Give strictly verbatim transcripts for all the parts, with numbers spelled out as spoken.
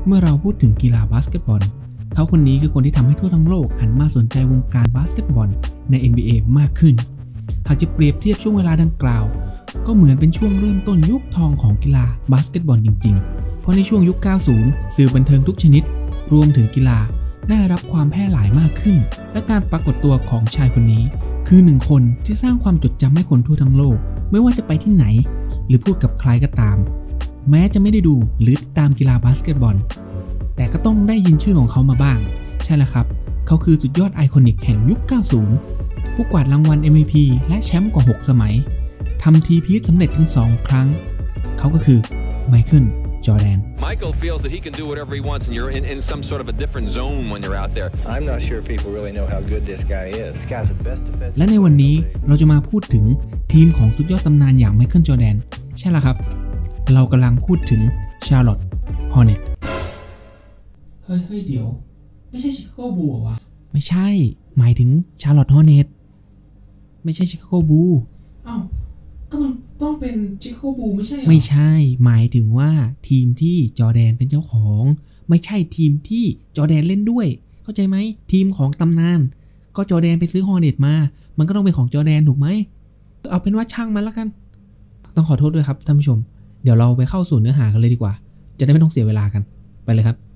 เมื่อเราพูดถึงกีฬาบาสเกตบอลเขาคนนี้คือคนที่ทำให้ทั่วทั้งโลกหันมาสนใจวงการบาสเกตบอลใน เอ็น บี เอ มากขึ้นหากจะเปรียบเทียบช่วงเวลาดังกล่าวก็เหมือนเป็นช่วงเริ่มต้นยุคทองของกีฬาบาสเกตบอลจริงๆเพราะในช่วงยุค เก้าสิบ สื่อบันเทิงทุกชนิดรวมถึงกีฬาได้รับความแพร่หลายมากขึ้นและการปรากฏตัวของชายคนนี้คือหนึ่งคนที่สร้างความจดจำให้คนทั่วทั้งโลกไม่ว่าจะไปที่ไหนหรือพูดกับใครก็ตามแม้จะไม่ได้ดูหรือติดตามกีฬาบาสเกตบอลแต่ก็ต้องได้ยินชื่อของเขามาบ้างใช่แล้วครับเขาคือสุดยอดไอคอนิกแห่งยุค เก้าสิบ ผู้กวาดรางวัล เอ็ม วี พี และแชมป์กว่า หก สมัยทำทีพีซสำเร็จถึง สอง ครั้งเขาก็คือไมเคิลจอร์แดน Michael feels that he can do whatever he wants and you're in, in some sort of a different zone when you're out there. I'm not sure people really know how good this guy is. This guy's the best defense. และในวันนี้เราจะมาพูดถึงทีมของสุดยอดตำนานอย่างไมเคิลจอร์แดนใช่แล้วครับเรากำลังพูดถึงชาร์ลอตต์ฮอร์เน็ตเฮ้ยเฮ้ยเดี๋ยวไม่ใช่ชิคาโกบูเหรอวะไม่ใช่หมายถึงชาร์ลอตต์ฮอร์เน็ตไม่ใช่ชิคาโกบูอ้าวก็มันต้องเป็นชิคาโกบูไม่ใช่เหรอไม่ใช่หมายถึงว่าทีมที่จอร์แดนเป็นเจ้าของไม่ใช่ทีมที่จอร์แดนเล่นด้วยเข้าใจไหมทีมของตำนานก็จอร์แดนไปซื้อฮอร์เน็ตมามันก็ต้องเป็นของจอร์แดนถูกไหมเอาเป็นว่าช่างมันแล้วกันต้องขอโทษด้วยครับท่านผู้ชมเดี๋ยวเราไปเข้าสู่เนื้อหากันเลยดีกว่าจะได้ไม่ต้องเสียเวลากันไปเลยครับ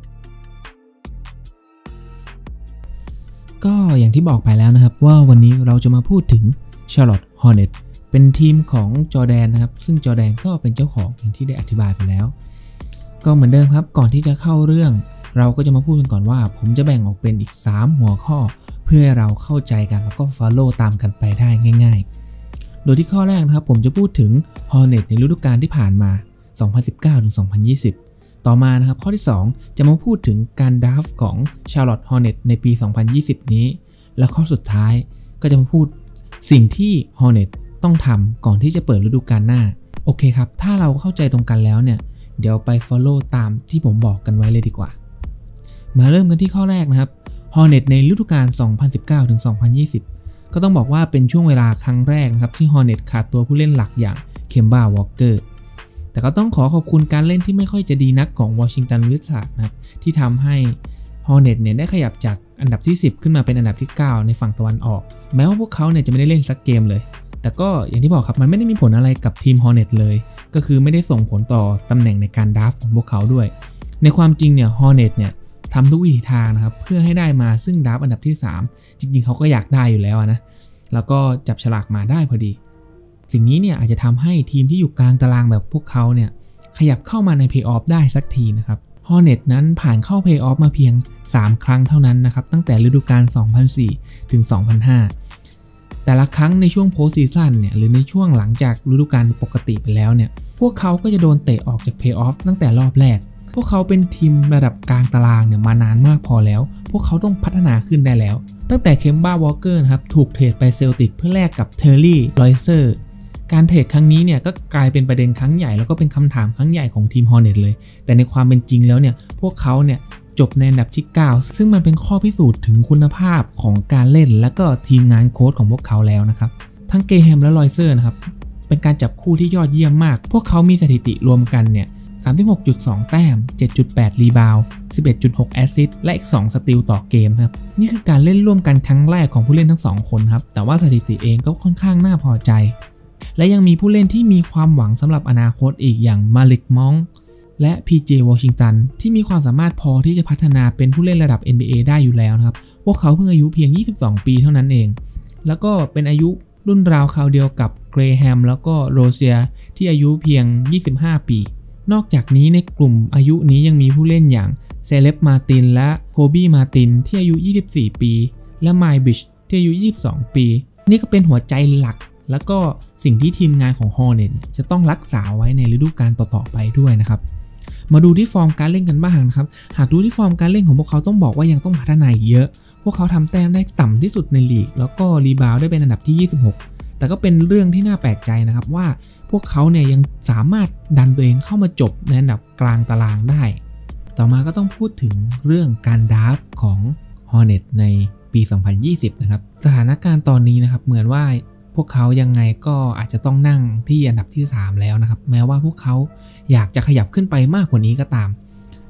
ก็อย่างที่บอกไปแล้วนะครับว่าวันนี้เราจะมาพูดถึง Charlotte Hornets เป็นทีมของจอร์แดนนะครับซึ่งจอร์แดนก็เป็นเจ้าของอย่างที่ได้อธิบายไปแล้วก็เหมือนเดิมครับก่อนที่จะเข้าเรื่องเราก็จะมาพูดกันก่อนว่าผมจะแบ่งออกเป็นอีกสามหัวข้อเพื่อให้เราเข้าใจกันแล้วก็ follow ตามกันไปได้ง่ายๆโดยที่ข้อแรกนะครับผมจะพูดถึง Hornets ในฤดูกาลที่ผ่านมา สองพันสิบเก้าถึงสองพันยี่สิบต่อมานะครับข้อที่สองจะมาพูดถึงการดราฟต์ของ Charlotte Hornets ในปี สองพันยี่สิบ นี้และข้อสุดท้ายก็จะมาพูดสิ่งที่ Hornets ต้องทำก่อนที่จะเปิดฤดูกาลหน้าโอเคครับถ้าเราเข้าใจตรงกันแล้วเนี่ยเดี๋ยวไป follow ตามที่ผมบอกกันไว้เลยดีกว่ามาเริ่มกันที่ข้อแรกนะครับ Hornets ในฤดูกาล สองพันสิบเก้าถึงสองพันยี่สิบ ก็ต้องบอกว่าเป็นช่วงเวลาครั้งแรกนะครับที่ Hornets ขาดตัวผู้เล่นหลักอย่างเคมบาวอลเกอร์แต่ก็ต้องขอขอบคุณการเล่นที่ไม่ค่อยจะดีนักของวอชิงตันวิซาร์ดนะครับที่ทำให้ Hornets เนี่ยได้ขยับจากอันดับที่สิบขึ้นมาเป็นอันดับที่เก้าในฝั่งตะวันออกแม้ว่าพวกเขาเนี่ยจะไม่ได้เล่นสักเกมเลยแต่ก็อย่างที่บอกครับมันไม่ได้มีผลอะไรกับทีม Hornets เลยก็คือไม่ได้ส่งผลต่อตำแหน่งในการดราฟต์ของพวกเขาด้วยในความจริงเนี่ย Hornets เนี่ยทำทุกวิถีทางนะครับเพื่อให้ได้มาซึ่งดราฟต์อันดับที่สามจริงๆเขาก็อยากได้อยู่แล้วนะแล้วก็จับฉลากมาได้พอดีสิ่งนี้เนี่ยอาจจะทำให้ทีมที่อยู่กลางตารางแบบพวกเขาเนี่ยขยับเข้ามาในเพลย์ออฟได้สักทีนะครับ Hornets นั้นผ่านเข้าเพลย์ออฟมาเพียงสามครั้งเท่านั้นนะครับตั้งแต่ฤดูกาล สองพันสี่ถึงสองพันห้า แต่ละครั้งในช่วงโพสต์ซีซั่นเนี่ยหรือในช่วงหลังจากฤดูกาลปกติไปแล้วเนี่ยพวกเขาก็จะโดนเตะออกจากเพลย์ออฟตั้งแต่รอบแรกพวกเขาเป็นทีมระดับกลางตารางเนี่ยมานานมากพอแล้วพวกเขาต้องพัฒนาขึ้นได้แล้วตั้งแต่เคมบาวอลเกอร์นะครับถูกเทรดไปเซลติกเพื่อแลกกับเทอร์รี่ลอยเซอร์การเทรดครั้งนี้เนี่ยก็กลายเป็นประเด็นครั้งใหญ่แล้วก็เป็นคำถามครั้งใหญ่ของทีม Hornets เลยแต่ในความเป็นจริงแล้วเนี่ยพวกเขาเนี่ยจบในอันดับที่เก้าซึ่งมันเป็นข้อพิสูจน์ถึงคุณภาพของการเล่นและก็ทีมงานโค้ชของพวกเขาแล้วนะครับทั้งเกแฮมและลอยเซอร์นะครับเป็นการจับคู่ที่ยอดเยี่ยมมากพวกเขามีสถิติรวมกันเนี่ย สามสิบหกจุดสอง แต้ม เจ็ดจุดแปด รีบาวด์ สิบเอ็ดจุดหก แอสซิสต์และอีกสองสตีลต่อเกมครับนี่คือการเล่นร่วมกันครั้งแรกของผู้เล่นทั้งสองคนครับแต่ว่าสถิติเองก็ค่อนข้างน่าพอใจและยังมีผู้เล่นที่มีความหวังสำหรับอนาคตอีกอย่างมาลิกมองและ พี เจ วอชิงตันที่มีความสามารถพอที่จะพัฒนาเป็นผู้เล่นระดับ เอ็น บี เอ ได้อยู่แล้วนะครับพวกเขาเพิ่งอายุเพียงยี่สิบสองปีเท่านั้นเองแล้วก็เป็นอายุรุ่นราวคราวเดียวกับเกรแฮมแล้วก็โรเซียที่อายุเพียงยี่สิบห้าปีนอกจากนี้ในกลุ่มอายุนี้ยังมีผู้เล่นอย่างเซเลบมาตินและโคบี้มาตินที่อายุยี่สิบสี่ปีและไมบิชที่อายุยี่สิบสองปีนี่ก็เป็นหัวใจหลักแล้วก็สิ่งที่ทีมงานของ Hornets จะต้องรักษาไว้ในฤดูกาลต่อๆไปด้วยนะครับมาดูที่ฟอร์มการเล่นกันบ้างนะครับหากดูที่ฟอร์มการเล่นของพวกเขาต้องบอกว่ายังต้องพัฒนาอีกเยอะพวกเขาทำแต้มได้ต่ำที่สุดในลีกแล้วก็รีบาวด์ได้เป็นอันดับที่ยี่สิบหกแต่ก็เป็นเรื่องที่น่าแปลกใจนะครับว่าพวกเขาเนี่ยยังสามารถดันตัวเองเข้ามาจบในอันดับกลางตารางได้ต่อมาก็ต้องพูดถึงเรื่องการดราฟต์ของ Hornets ในปี สองพันยี่สิบ นะครับสถานการณ์ตอนนี้นะครับเหมือนว่าพวกเขายังไงก็อาจจะต้องนั่งที่อันดับที่สามแล้วนะครับแม้ว่าพวกเขาอยากจะขยับขึ้นไปมากกว่านี้ก็ตาม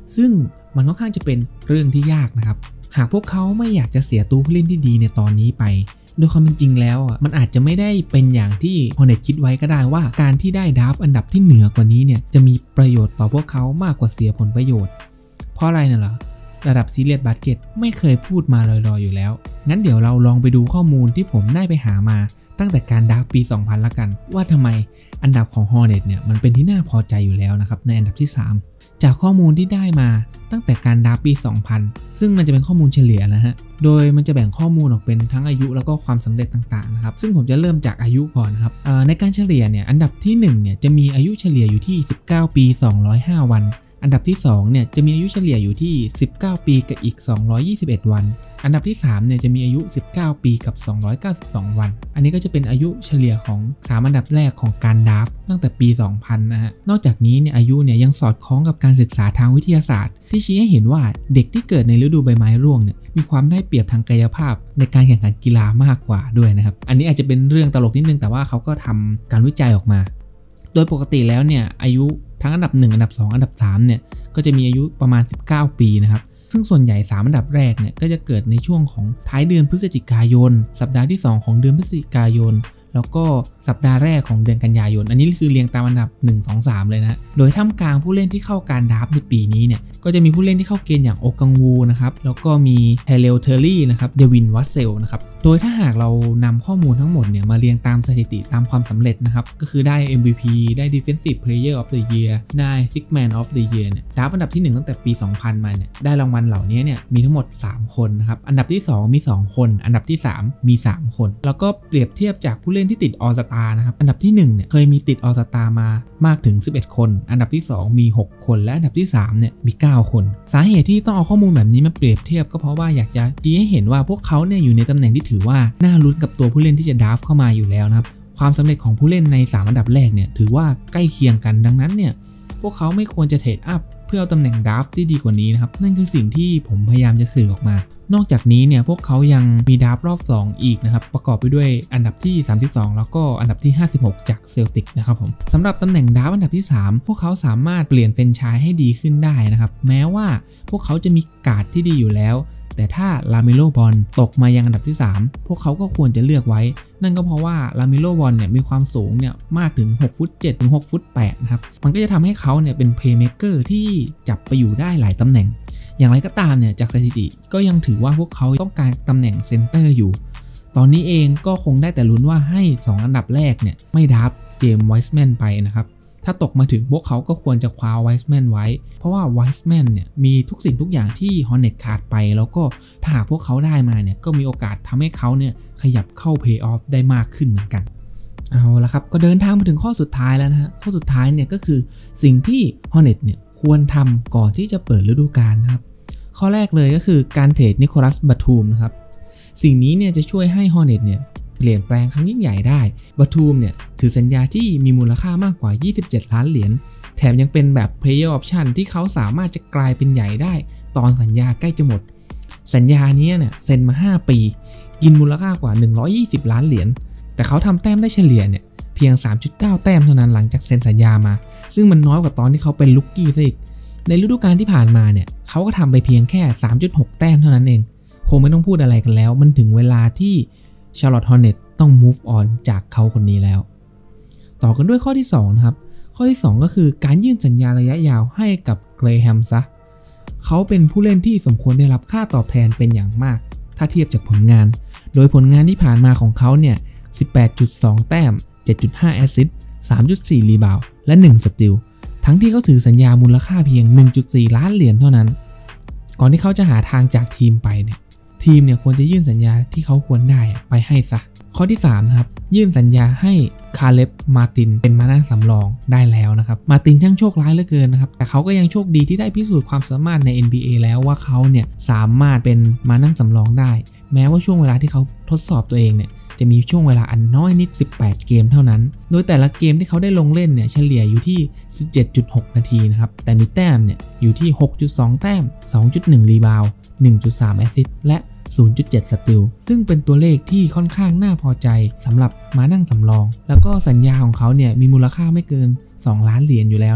ซึ่งมันค่อนข้างจะเป็นเรื่องที่ยากนะครับหากพวกเขาไม่อยากจะเสียตัวผู้เล่นที่ดีในตอนนี้ไปโดยความเป็นจริงแล้วอ่ะมันอาจจะไม่ได้เป็นอย่างที่ Hornets คิดไว้ก็ได้ว่าการที่ได้ดราฟต์อันดับที่เหนือกว่านี้เนี่ยจะมีประโยชน์ต่อพวกเขามากกว่าเสียผลประโยชน์เพราะอะไรน่ะเหรอระดับซีเรียสบาสเกตไม่เคยพูดมาลอยๆอยู่แล้วงั้นเดี๋ยวเราลองไปดูข้อมูลที่ผมได้ไปหามาตั้งแต่การดราฟต์ปีสองพันละกันว่าทำไมอันดับของ Hornets เนี่ยมันเป็นที่น่าพอใจอยู่แล้วนะครับในอันดับที่สามจากข้อมูลที่ได้มาตั้งแต่การดราฟต์ปีสองพันซึ่งมันจะเป็นข้อมูลเฉลี่ยนะฮะโดยมันจะแบ่งข้อมูลออกเป็นทั้งอายุแล้วก็ความสำเร็จต่างๆนะครับซึ่งผมจะเริ่มจากอายุก่อนนะครับในการเฉลี่ยเนี่ยอันดับที่หนึ่งเนี่ยจะมีอายุเฉลี่ยอยู่ที่สิบเก้าปีสองร้อยห้าวันอันดับที่สองเนี่ยจะมีอายุเฉลี่ยอยู่ที่สิบเก้าปีกับอีกสองร้อยยี่สิบเอ็ดวันอันดับที่สามเนี่ยจะมีอายุสิบเก้าปีกับสองร้อยเก้าสิบสองวันอันนี้ก็จะเป็นอายุเฉลี่ยของสามอันดับแรกของการดราฟต์ตั้งแต่ปีสองพันนะฮะนอกจากนี้เนี่ยอายุเนี่ยยังสอดคล้องกับการศึกษาทางวิทยาศาสตร์ที่ชี้ให้เห็นว่าเด็กที่เกิดในฤดูใบไม้ร่วงเนี่ยมีความได้เปรียบทางกายภาพในการแข่งขันกีฬามากกว่าด้วยนะครับอันนี้อาจจะเป็นเรื่องตลกนิดนึงแต่ว่าเขาก็ทำการวิจัยออกมาโดยปกติแล้วเนี่ยอายุทั้งอันดับหนึ่งอันดับสองอันดับสามเนี่ยก็จะมีอายุประมาณสิบเก้าปีนะครับซึ่งส่วนใหญ่สามอันดับแรกเนี่ยก็จะเกิดในช่วงของท้ายเดือนพฤศจิกายนสัปดาห์ที่สองของเดือนพฤศจิกายนแล้วก็สัปดาห์แรกของเดือนกันยายนอันนี้คือเรียงตามอันดับหนึ่ง สอง สามเลยนะโดยท่ามกลางผู้เล่นที่เข้าการดราฟต์ในปีนี้เนี่ยก็จะมีผู้เล่นที่เข้าเกณฑ์อย่างโอกังวูนะครับแล้วก็มีเฮเลลเทอร์รี่นะครับเดวินวัสเซลนะครับโดยถ้าหากเรานำข้อมูลทั้งหมดเนี่ยมาเรียงตามสถิติตามความสำเร็จนะครับก็คือได้ เอ็ม วี พี ได้ Defensive Player of the Year ได้ Six Man of the Year เนี่ยดราฟต์อันดับที่หนึ่งตั้งแต่ปีสองพันมาเนี่ยได้รางวัลเหล่านี้เนี่ยมีทั้งหมดสามคนนะครับอันดับที่สองมีสองคนอันดับที่สามมีสามคนแล้วก็เปรียบเทียบจากผู้เล่นที่ติด All Starนะครับอันดับที่หนึ่งเนี่ยเคยมีติด All Star มามากถึงสิบเอ็ดคนอันดับที่สองมีหกคนและอันดับที่สามเนี่ยมีเก้าคนสาเหตุที่ต้องเอาข้อมูลแบบนี้มาเปรียบเทียบก็เพราะว่าอยากจะชี้ให้เห็นว่าพวกเขาเนี่ยอยู่ในตำแหน่งที่ถือว่าน่าลุ้นกับตัวผู้เล่นที่จะดราฟต์เข้ามาอยู่แล้วนะครับความสำเร็จของผู้เล่นในสามอันดับแรกเนี่ยถือว่าใกล้เคียงกันดังนั้นเนี่ยพวกเขาไม่ควรจะเทรดอัพเพื่อเอาตำแหน่งดราฟต์ที่ดีกว่านี้นะครับนั่นคือสิ่งที่ผมพยายามจะสื่อออกมานอกจากนี้เนี่ยพวกเขายังมีดราฟต์รอบสองอีกนะครับประกอบไปด้วยอันดับที่สามสิบสองแล้วก็อันดับที่ห้าสิบหกจากเซลติกนะครับผมสำหรับตำแหน่งดราฟต์อันดับที่สามพวกเขาสามารถเปลี่ยนเฟรนไชส์ให้ดีขึ้นได้นะครับแม้ว่าพวกเขาจะมีการ์ดที่ดีอยู่แล้วแต่ถ้าลาเมโลบอลตกมายังอันดับที่สามพวกเขาก็ควรจะเลือกไว้นั่นก็เพราะว่าลาเมโลบอลเนี่ยมีความสูงเนี่ยมากถึงหกฟุตเจ็ดถึงหกฟุตแปดนะครับมันก็จะทำให้เขาเนี่ยเป็นเพลย์เมคเกอร์ที่จับไปอยู่ได้หลายตำแหน่งอย่างไรก็ตามเนี่ยจากสถิติก็ยังถือว่าพวกเขาต้องการตำแหน่งเซนเตอร์อยู่ตอนนี้เองก็คงได้แต่ลุ้นว่าให้สองอันดับแรกเนี่ยไม่ดราฟต์เจมส์ไวส์แมนไปนะครับถ้าตกมาถึงพวกเขาก็ควรจะคว้าไวส์แมนไว้เพราะว่าไวส์แมนเนี่ยมีทุกสิ่งทุกอย่างที่ Hornets ขาดไปแล้วก็ถ้าหากพวกเขาได้มาเนี่ยก็มีโอกาสทำให้เขาเนี่ยขยับเข้าเพลย์ออฟได้มากขึ้นเหมือนกันเอาละครับก็เดินทางมาถึงข้อสุดท้ายแล้วนะฮะข้อสุดท้ายเนี่ยก็คือสิ่งที่ Hornets เนี่ยควรทำก่อนที่จะเปิดฤดูกาลนะครับข้อแรกเลยก็คือการเทรดนิโคลัสบัตทูมนะครับสิ่งนี้เนี่ยจะช่วยให้ Hornets เนี่ยเปลี่ยนแปลงครั้งยิ่งใหญ่ได้บัตทูมเนี่ยถือสัญญาที่มีมูลค่ามากกว่ายี่สิบเจ็ดล้านเหรียญแถมยังเป็นแบบ Player Option ที่เขาสามารถจะกลายเป็นใหญ่ได้ตอนสัญญาใกล้จะหมดสัญญานี้เนี่ยเซ็นมาห้าปีกินมูลค่ากว่าหนึ่งร้อยยี่สิบล้านเหรียญแต่เขาทำแต้มได้เฉลี่ยเนี่ยเพียง สามจุดเก้า แต้มเท่านั้นหลังจากเซ็นสัญญามาซึ่งมันน้อยกว่าตอนที่เขาเป็นลุกกี้ซะอีกในฤดูกาลที่ผ่านมาเนี่ยเขาก็ทำไปเพียงแค่ สามจุดหก แต้มเท่านั้นเองคงไม่ต้องพูดอะไรกันแล้วมันถึงเวลาที่ Charlotte Hornets ต้อง move on จากเขาคนนี้แล้วต่อกันด้วยข้อที่สองนะครับข้อที่สองก็คือการยื่นสัญญาระยะยาวให้กับเกรแฮมซะเขาเป็นผู้เล่นที่สมควรได้รับค่าตอบแทนเป็นอย่างมากถ้าเทียบจากผลงานโดยผลงานที่ผ่านมาของเขาเนี่ย สิบแปดจุดสอง แต้ม เจ็ดจุดห้า แอสซิสต์ สามจุดสี่ รีบาวด์และหนึ่งสตีลทั้งที่เขาถือสัญญามูลค่าเพียง หนึ่งจุดสี่ ล้านเหรียญเท่านั้นก่อนที่เขาจะหาทางจากทีมไปเนี่ยทีมเนี่ยควรจะยื่นสัญญาที่เขาควรได้ไปให้ซะข้อที่สามครับยื่นสัญญาให้คาเล็บมาตินเป็นมานั่งสำรองได้แล้วนะครับมาตินช่างโชคร้ายเหลือเกินนะครับแต่เขาก็ยังโชคดีที่ได้พิสูจน์ความสามารถใน เอ็น บี เอ แล้วว่าเขาเนี่ยสามารถเป็นมานั่งสำรองได้แม้ว่าช่วงเวลาที่เขาทดสอบตัวเองเนี่ยจะมีช่วงเวลาอันน้อยนิดสิบแปดเกมเท่านั้นโดยแต่ละเกมที่เขาได้ลงเล่นเนี่ยเฉลี่ยอยู่ที่ สิบเจ็ดจุดหก นาทีนะครับแต่มีแต้มเนี่ยอยู่ที่ หกจุดสอง แต้ม สองจุดหนึ่ง รีบาวด์ หนึ่งจุดสาม แอสซิสต์และศูนย์จุดเจ็ด สตีลซึ่งเป็นตัวเลขที่ค่อนข้างน่าพอใจสำหรับมานั่งสำรองแล้วก็สัญญาของเขาเนี่ยมีมูลค่าไม่เกินสองล้านเหรียญอยู่แล้วนะครับ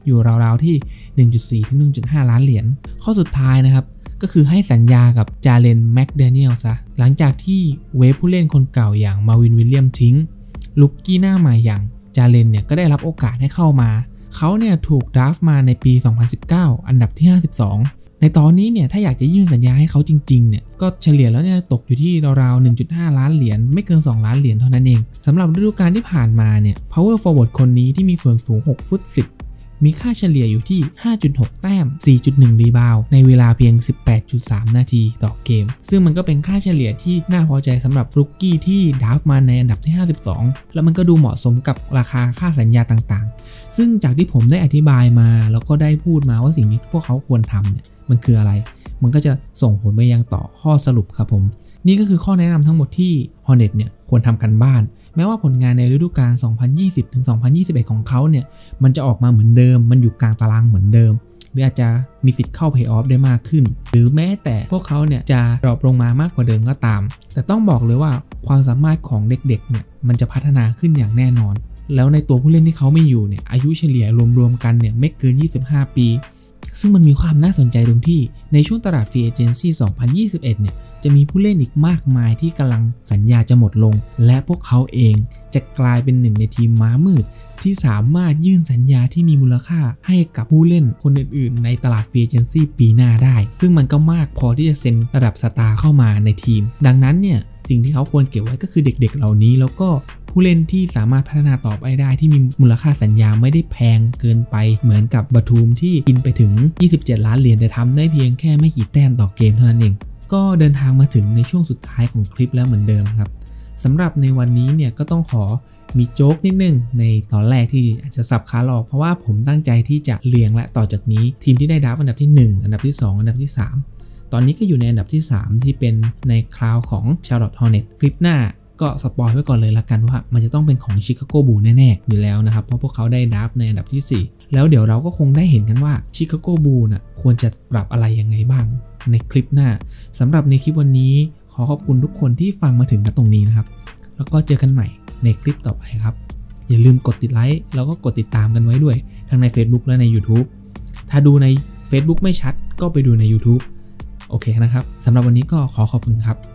อยู่ราวๆที่ หนึ่งจุดสี่ ถึง หนึ่งจุดห้า ล้านเหรียญข้อสุดท้ายนะครับก็คือให้สัญญากับจาเลนแม็กแดเนียลซะหลังจากที่เวฟผู้เล่นคนเก่าอย่างมาวินวิลเลียมทิ้งลุกกี้หน้าใหม่อย่างจาเลนเนี่ยก็ได้รับโอกาสให้เข้ามาเขาเนี่ยถูกดราฟต์มาในปีสองพันสิบเก้าอันดับที่ห้าสิบสองในตอนนี้เนี่ยถ้าอยากจะยื่นสัญญาให้เขาจริงๆเนี่ยก็เฉลี่ยแล้วเนี่ยตกอยู่ที่ราวๆ หนึ่งจุดห้า ล้านเหรียญไม่เกินสองล้านเหรียญเท่านั้นเองสำหรับฤดูกาลที่ผ่านมาเนี่ย power forward คนนี้ที่มีส่วนสูงหกฟุตสิบมีค่าเฉลี่ยอยู่ที่ ห้าจุดหก แต้ม สี่จุดหนึ่ง รีบาวด์ในเวลาเพียง สิบแปดจุดสาม นาทีต่อเกมซึ่งมันก็เป็นค่าเฉลี่ยที่น่าพอใจสำหรับรุกกี้ที่ดราฟต์มาในอันดับที่ห้าสิบสองแล้วมันก็ดูเหมาะสมกับราคาค่าสัญญาต่างๆซึ่งจากที่ผมได้อธิบายมาแล้วก็ได้พูดมาว่าสิ่งที่พวกเขาควรทำเนี่ยมันคืออะไรมันก็จะส่งผลไปยังต่อข้อสรุปครับผมนี่ก็คือข้อแนะนำทั้งหมดที่ Hornet เนี่ยควรทำกันบ้านแม้ว่าผลงานในฤดูกาล สองพันยี่สิบ ถึง สองพันยี่สิบเอ็ด ของเขาเนี่ยมันจะออกมาเหมือนเดิมมันอยู่กลางตารางเหมือนเดิมหรืออาจจะมีสิทธิ์เข้าเพลย์ออฟได้มากขึ้นหรือแม้แต่พวกเขาเนี่ยจะดรอปลงมามากกว่าเดิมก็ตามแต่ต้องบอกเลยว่าความสามารถของเด็กๆเนี่ยมันจะพัฒนาขึ้นอย่างแน่นอนแล้วในตัวผู้เล่นที่เขาไม่อยู่เนี่ยอายุเฉลี่ยรวมๆกันเนี่ยไม่เกินยี่สิบห้าปีซึ่งมันมีความน่าสนใจตรงที่ในช่วงตลาดฟรีเอเจนซี่ สองพันยี่สิบเอ็ด เนี่ยจะมีผู้เล่นอีกมากมายที่กำลังสัญญาจะหมดลงและพวกเขาเองจะกลายเป็นหนึ่งในทีมม้ามืดที่สามารถยื่นสัญญาที่มีมูลค่าให้กับผู้เล่นคนอื่นๆในตลาดฟรีเอเจนซี่ปีหน้าได้ซึ่งมันก็มากพอที่จะเซ็นระดับสตาร์เข้ามาในทีมดังนั้นเนี่ยสิ่งที่เขาควรเก็บไว้ก็คือเด็กๆเหล่านี้แล้วก็ผู้เล่นที่สามารถพัฒนาต่อไปได้ที่มีมูลค่าสัญญาไม่ได้แพงเกินไปเหมือนกับบาทูมที่กินไปถึงยี่สิบเจ็ดล้านเหรียญแต่ทำได้เพียงแค่ไม่กี่แต้มต่อเกมเท่านั้นเองก็เดินทางมาถึงในช่วงสุดท้ายของคลิปแล้วเหมือนเดิมครับสำหรับในวันนี้เนี่ยก็ต้องขอมีโจ๊กนิดนึงในตอนแรกที่อาจจะสับขาหลอกเพราะว่าผมตั้งใจที่จะเรียงและต่อจากนี้ทีมที่ได้ดราฟต์อันดับที่หนึ่งอันดับที่สองอันดับที่สามตอนนี้ก็อยู่ในอันดับที่สามที่เป็นในคราวของ Charlotte Hornets คลิปหน้าก็สปอยไว้ก่อนเลยละกันว่ามันจะต้องเป็นของ Chicago Bulls แน่ๆอยู่แล้วนะครับเพราะพวกเขาได้ดราฟต์ในอันดับที่สี่แล้วเดี๋ยวเราก็คงได้เห็นกันว่า Chicago Bulls น่ะควรจะปรับอะไรยังไงบ้างในคลิปหน้าสำหรับในคลิปวันนี้ขอขอบคุณทุกคนที่ฟังมาถึงณตรงนี้นะครับแล้วก็เจอกันใหม่ในคลิปต่อไปครับอย่าลืมกดติดไลค์แล้วก็กดติดตามกันไว้ด้วยทั้งใน Facebook และใน YouTube ถ้าดูใน Facebook ไม่ชัดก็ไปดูใน YouTube โอเคนะครับสำหรับวันนี้ก็ขอขอบคุณครับ